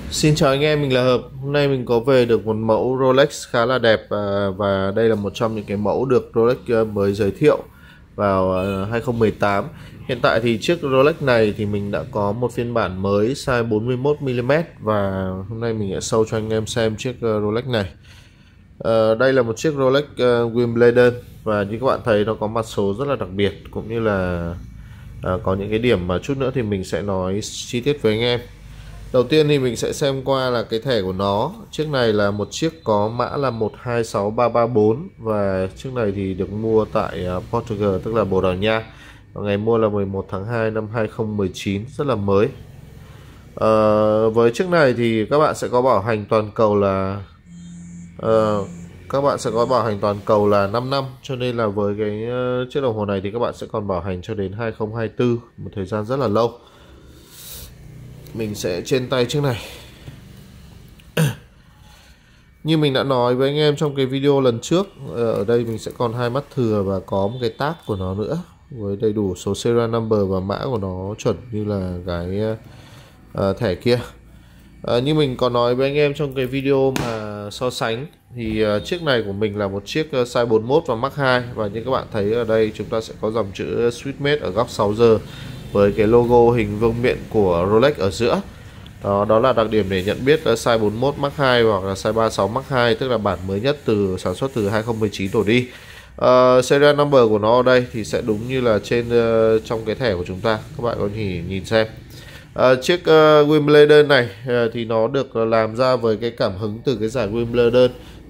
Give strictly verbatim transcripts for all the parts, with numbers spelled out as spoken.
Xin chào anh em, mình là Hợp. Hôm nay mình có về được một mẫu Rolex khá là đẹp và, và đây là một trong những cái mẫu được Rolex ờ, mới giới thiệu vào ờ, hai không một tám. Hiện tại thì chiếc Rolex này thì mình đã có một phiên bản mới size bốn mươi mốt mi li mét và hôm nay mình sẽ show cho anh em xem chiếc ờ, Rolex này. Ờ, đây là một chiếc Rolex uh, Wimbledon và như các bạn thấy nó có mặt số rất là đặc biệt, cũng như là ờ, có những cái điểm mà chút nữa thì mình sẽ nói chi tiết với anh em. Đầu tiên thì mình sẽ xem qua là cái thẻ của nó. Chiếc này là một chiếc có mã là một hai sáu ba ba bốn và chiếc này thì được mua tại Portugal, tức là Bồ Đào Nha. Và ngày mua là mười một tháng hai năm hai không một chín, rất là mới. Ờ, với chiếc này thì các bạn sẽ có bảo hành toàn cầu là ờ, các bạn sẽ có bảo hành toàn cầu là năm năm, cho nên là với cái uh, chiếc đồng hồ này thì các bạn sẽ còn bảo hành cho đến hai không hai tư, một thời gian rất là lâu. Mình sẽ trên tay chiếc này. Như mình đã nói với anh em trong cái video lần trước, ở đây mình sẽ còn hai mắt thừa và có một cái tag của nó nữa với đầy đủ số serial number và mã của nó chuẩn như là cái uh, thẻ kia. Uh, như mình có nói với anh em trong cái video mà so sánh thì uh, chiếc này của mình là một chiếc uh, size bốn mươi mốt và Mark hai, và như các bạn thấy ở đây chúng ta sẽ có dòng chữ Swiss ở góc sáu giờ với cái logo hình vương miện của Rolex ở giữa. Đó, đó là đặc điểm để nhận biết size bốn mươi mốt Mark hai hoặc là size ba mươi sáu Mark hai, tức là bản mới nhất từ sản xuất từ hai không một chín đổ đi. Uh, serial number của nó ở đây thì sẽ đúng như là trên uh, trong cái thẻ của chúng ta. Các bạn có thể nhìn xem. Uh, chiếc uh, Wimbledon này uh, thì nó được làm ra với cái cảm hứng từ cái giải Wimbledon.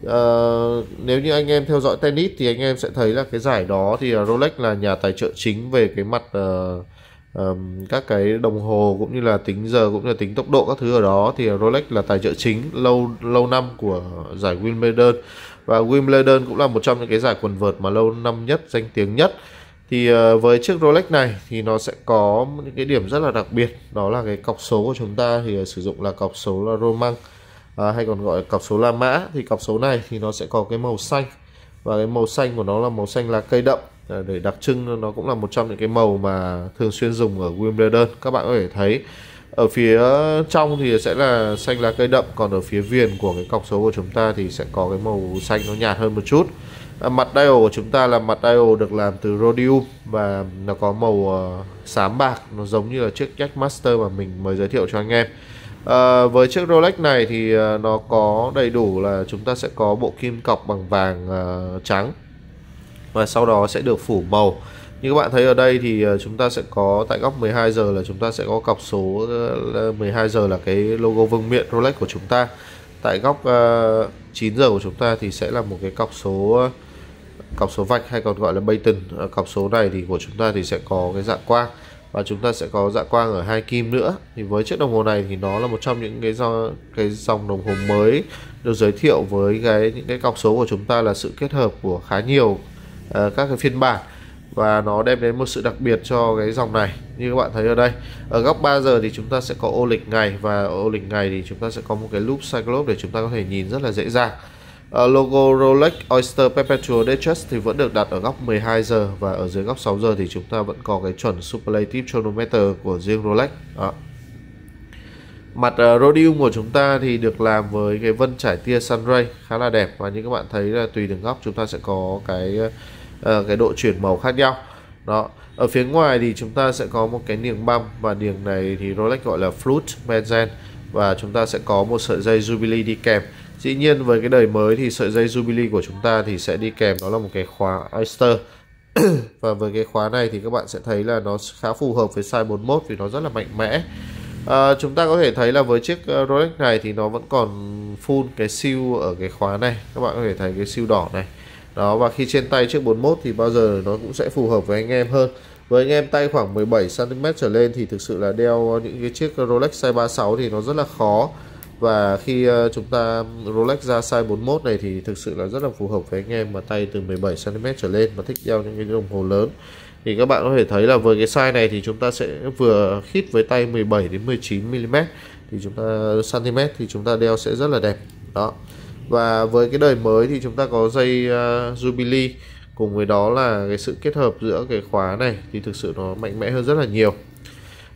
Uh, nếu như anh em theo dõi tennis thì anh em sẽ thấy là cái giải đó thì Rolex là nhà tài trợ chính về cái mặt uh, Um, các cái đồng hồ cũng như là tính giờ cũng như là tính tốc độ các thứ ở đó, thì Rolex là tài trợ chính lâu lâu năm của giải Wimbledon, và Wimbledon cũng là một trong những cái giải quần vợt mà lâu năm nhất, danh tiếng nhất. Thì uh, với chiếc Rolex này thì nó sẽ có những cái điểm rất là đặc biệt, đó là cái cọc số của chúng ta thì uh, sử dụng là cọc số là Roman, uh, hay còn gọi là cọc số La Mã. Thì cọc số này thì nó sẽ có cái màu xanh, và cái màu xanh của nó là màu xanh lá cây đậm, để đặc trưng. Nó cũng là một trong những cái màu mà thường xuyên dùng ở Wimbledon. Các bạn có thể thấy ở phía trong thì sẽ là xanh lá cây đậm, còn ở phía viền của cái cọc số của chúng ta thì sẽ có cái màu xanh nó nhạt hơn một chút. À, mặt dial của chúng ta là mặt dial được làm từ rhodium và nó có màu uh, xám bạc, nó giống như là chiếc Jackmaster mà mình mới giới thiệu cho anh em. À, với chiếc Rolex này thì uh, nó có đầy đủ là chúng ta sẽ có bộ kim cọc bằng vàng uh, trắng, và sau đó sẽ được phủ màu. Như các bạn thấy ở đây thì chúng ta sẽ có tại góc mười hai giờ là chúng ta sẽ có cọc số mười hai giờ là cái logo vương miện Rolex của chúng ta. Tại góc chín giờ của chúng ta thì sẽ là một cái cọc số cọc số vạch, hay còn gọi là Baton. Cọc số này thì của chúng ta thì sẽ có cái dạ quang, và chúng ta sẽ có dạ quang ở hai kim nữa. Thì với chiếc đồng hồ này thì nó là một trong những cái do cái dòng đồng hồ mới được giới thiệu với cái những cái cọc số của chúng ta là sự kết hợp của khá nhiều Uh, các cái phiên bản, và nó đem đến một sự đặc biệt cho cái dòng này. Như các bạn thấy ở đây, ở góc ba giờ thì chúng ta sẽ có ô lịch ngày, và ô lịch ngày thì chúng ta sẽ có một cái loop cyclope để chúng ta có thể nhìn rất là dễ dàng. uh, Logo Rolex Oyster Perpetual Duchess thì vẫn được đặt ở góc mười hai giờ, và ở dưới góc sáu giờ thì chúng ta vẫn có cái chuẩn Superlative Chronometer của riêng Rolex. Đó. Mặt uh, rhodium của chúng ta thì được làm với cái vân trải tia sunray khá là đẹp, và như các bạn thấy là tùy từng góc chúng ta sẽ có cái uh, cái độ chuyển màu khác nhau. Đó. Ở phía ngoài thì chúng ta sẽ có một cái niềng băm, và niềng này thì Rolex gọi là flute benzen, và chúng ta sẽ có một sợi dây Jubilee đi kèm. Dĩ nhiên với cái đời mới thì sợi dây Jubilee của chúng ta thì sẽ đi kèm đó là một cái khóa Oyster. Và với cái khóa này thì các bạn sẽ thấy là nó khá phù hợp với size bốn mươi mốt vì nó rất là mạnh mẽ. À, chúng ta có thể thấy là với chiếc Rolex này thì nó vẫn còn full cái siêu ở cái khóa này. Các bạn có thể thấy cái siêu đỏ này. Đó, và khi trên tay chiếc bốn mươi mốt thì bao giờ nó cũng sẽ phù hợp với anh em hơn. Với anh em tay khoảng mười bảy xăng ti mét trở lên thì thực sự là đeo những cái chiếc Rolex size ba mươi sáu thì nó rất là khó. Và khi chúng ta Rolex ra size bốn mươi mốt này thì thực sự là rất là phù hợp với anh em mà tay từ mười bảy xăng ti mét trở lên mà thích đeo những cái đồng hồ lớn. Thì các bạn có thể thấy là với cái size này thì chúng ta sẽ vừa khít với tay mười bảy đến mười chín mi li mét thì chúng ta cm thì chúng ta đeo sẽ rất là đẹp. Đó. Và với cái đời mới thì chúng ta có dây uh, Jubilee, cùng với đó là cái sự kết hợp giữa cái khóa này thì thực sự nó mạnh mẽ hơn rất là nhiều.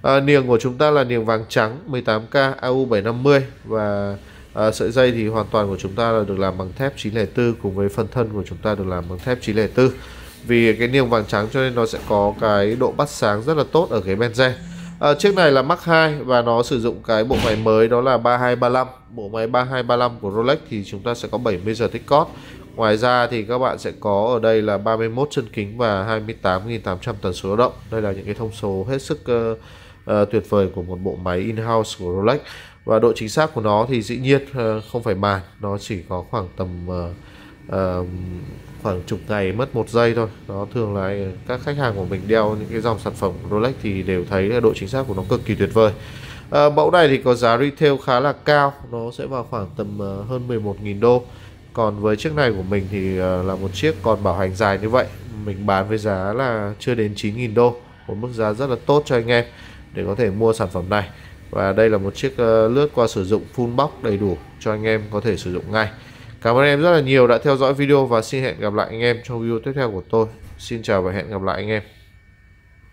À, niềng của chúng ta là niềng vàng trắng mười tám K A U bảy năm mươi và à, sợi dây thì hoàn toàn của chúng ta là được làm bằng thép chín không bốn, cùng với phần thân của chúng ta được làm bằng thép chín không bốn. Vì cái niềng vàng trắng cho nên nó sẽ có cái độ bắt sáng rất là tốt ở cái benzen. À, chiếc này là Mark hai và nó sử dụng cái bộ máy mới đó là ba hai ba lăm. Bộ máy ba hai ba lăm của Rolex thì chúng ta sẽ có bảy mươi giờ tích cót. Ngoài ra thì các bạn sẽ có ở đây là ba mươi mốt chân kính và hai mươi tám nghìn tám trăm tần số lao động. Đây là những cái thông số hết sức uh, uh, tuyệt vời của một bộ máy in-house của Rolex. Và độ chính xác của nó thì dĩ nhiên uh, không phải bàn, nó chỉ có khoảng tầm uh, uh, khoảng chục ngày mất một giây thôi. Nó thường là các khách hàng của mình đeo những cái dòng sản phẩm của Rolex thì đều thấy độ chính xác của nó cực kỳ tuyệt vời. À, mẫu này thì có giá retail khá là cao, nó sẽ vào khoảng tầm uh, hơn mười một nghìn đô. Còn với chiếc này của mình thì uh, là một chiếc còn bảo hành dài như vậy, mình bán với giá là chưa đến chín nghìn đô, một mức giá rất là tốt cho anh em để có thể mua sản phẩm này. Và đây là một chiếc uh, lướt qua sử dụng full box đầy đủ cho anh em có thể sử dụng ngay. Cảm ơn em rất là nhiều đã theo dõi video và xin hẹn gặp lại anh em trong video tiếp theo của tôi. Xin chào và hẹn gặp lại anh em.